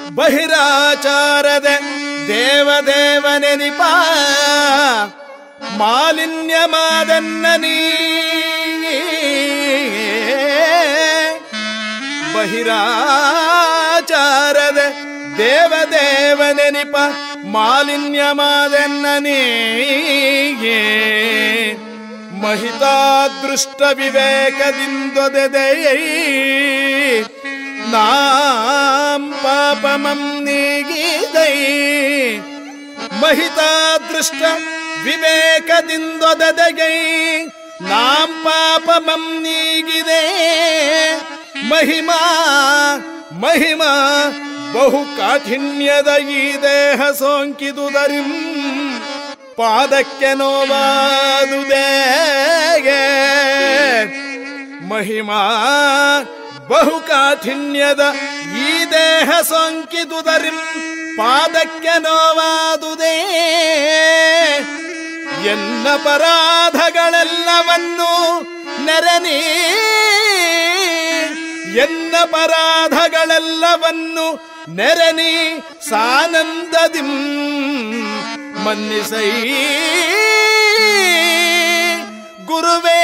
ಬಹಿರಾಚಾರದೆ ದೇವದೇವನೆನಿಪ ಮಾಲಿನ್ಯಮಾದನ್ನನೀ ಬಹಿರಾಚಾರದೆ ದೇವದೇವನೆನಿಪ ಮಾಲಿನ್ಯಮಾದನ್ನನೀಗೆ ಮಹಿತಾದೃಷ್ಟ ವಿವೇಕದಿಂದೊದೆದೆಯೈ ನಾಂ ಪಾಪಮಂ ನೀಗಿದೈ ಮಹಿತಾದೃಷ್ಟ ವಿವೇಕದಿಂದೊದೆದೆಯೈ ನಾಂ ಪಾಪಮಂ ನೀಗಿದೆ ಮಹಿಮಾ ಮಹಿಮಾ ಬಹು ಕಾಠಿಣ್ಯದ ಈ ದೇಹ ಸೋಂಕಿದುದರಿಂ ಪಾದಕ್ಕೆ ನೋವಾದುದೇಗೆ ಮಹಿಮಾ ಬಹು ಕಾಠಿಣ್ಯದ ಈ ದೇಹ ಸೋಂಕಿದುದರಿಂ ಪಾದಕ್ಕೆ ನೋವಾದುದೇ ಎನ್ನ ಪರಾಧಗಳೆಲ್ಲವನ್ನು ನೆರನಿ ಎನ್ನ ಪರಾಧಗಳೆಲ್ಲವನ್ನು ನೆರನಿ ಸಾನಂದದಿಂ ಮನ್ನಿಸೈ ಗುರುವೇ